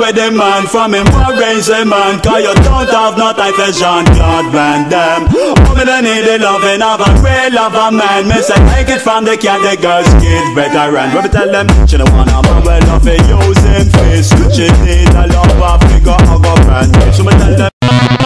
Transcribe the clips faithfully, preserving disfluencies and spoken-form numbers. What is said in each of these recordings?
where the man from him for raise a man, cause you don't have no time for Jean-Claude Van Damme. Woman don't need the loving of a real love a man. Me say take it from the cat, the girls kid veteran. When we tell them she don't want a man well love for using face, she need a love a figure of a brand. So me tell them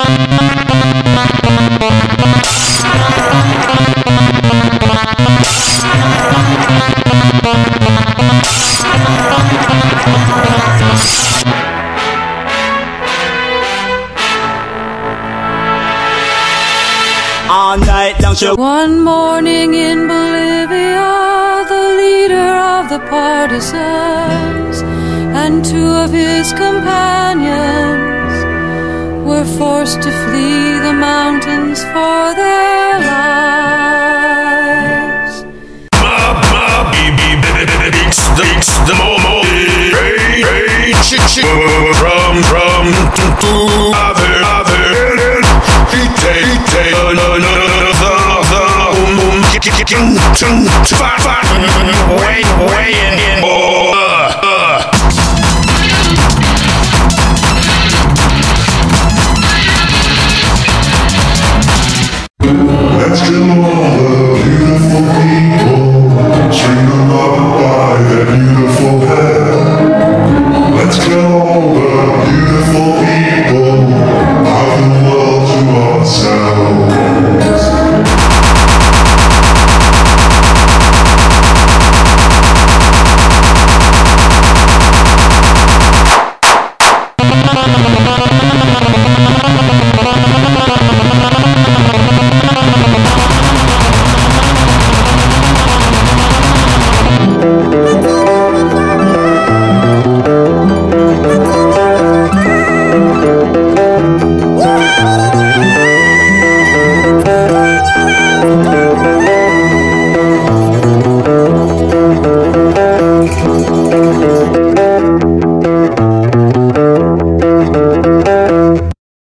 all night long she. One morning in Bolivia, the leader of the partisans and two of his companions were forced to flee the mountains for their lives. The momo from from to other other he take he take no no no the the boom boom kick kick kick way way in